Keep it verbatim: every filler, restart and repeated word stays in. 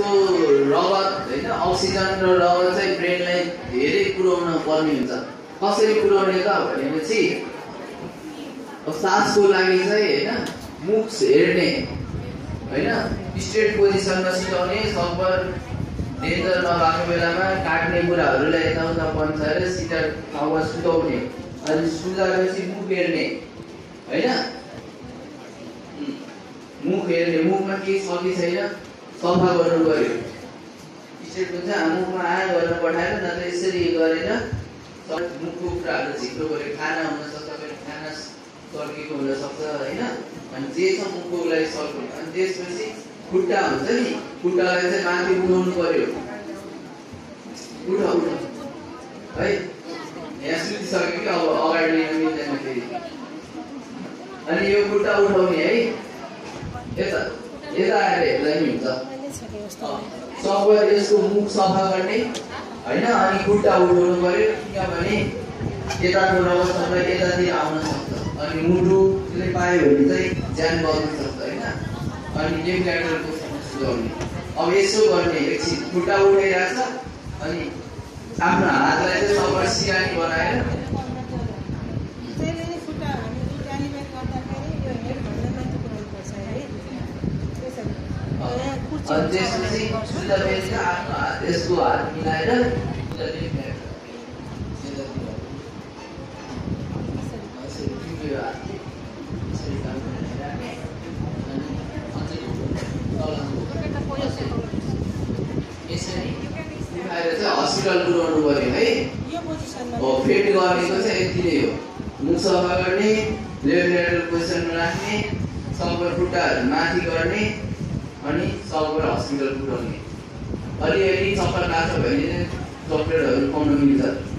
यसको रगत होइन अक्सिजन र रगत चाहिँ ब्रेनलाई धेरै पुर्याउन पर्ने हुन्छ। कसरी पुर्याउने त भनेपछि सासको लागि चाहिँ होइन मुख हेर्ने होइन स्ट्रेट पोजिसनमा सुताउने, सकभर डेन्जर नभएको बेलामा काट्ने कुराहरूलाई यताउता पन्साएर सिधा ठाउँमा सुताउने, अनि सुताएपछि मुख हेर्ने होइन, मुख हेर्ने, मुखमा केही छ कि छैन सफा गर्नु पर्यो। स्ट्रेट हुन्छ मुखमा आया गरेर पठाएर नत्र यसरी गरेर मुखको कुराहरू झिक्नु पर्यो। खाना हुनसक्छ, खाना सर्केको हुनसक्छ होइन, अनि जे छ मुखको लागि सर्कु। अनि त्यसपछि खुट्टा हुन्छ नि, खुट्टालाई चाहिँ माथि उठाउनु पर्यो। उठ उठ है, यहाँ सुतिसक्यो कि अब अगाडि लिन मिल्दैन फेरि। अनि यो खुट्टा उठाउने है, यता यता आएर हेर्दा नि हुन्छ। सकभर यसको मुख सफा गर्ने होइन, अनि खुट्टा उठाउनु पर्यो, किनभने यताको रगतसँग यतातिर आउन सक्छ। अनि मुटुले पायो भने चाहिँ ज्यान बग्न सक्छ होइन। अनि नेक ल्याटरलको समस्या गर्ने, अब यसो गर्ने, एकछिन खुट्टा उठाइरहेछ अनि आफ्नो हातलाई चाहिँ सबै सिरानी बनाएर अनि त्यसपछि सुत्दा बेलुका आफ्नो हात यसको हात मिलाएर हस्पिटल पुऱ्याउनु पर्यो है। हो फेड गर्नेको चाहिँ यति नै हो, मुख सफा गर्ने, लेफ्ट ल्याटरल पोजिसनमा राख्ने, सकभर खुट्टाहरू माथि गर्ने, अनि सकभर हस्पिटल पुऱ्याउने। अलिअलि चक्कर लाग्छ भने चक्लेटहरू पाउन मिल्छ।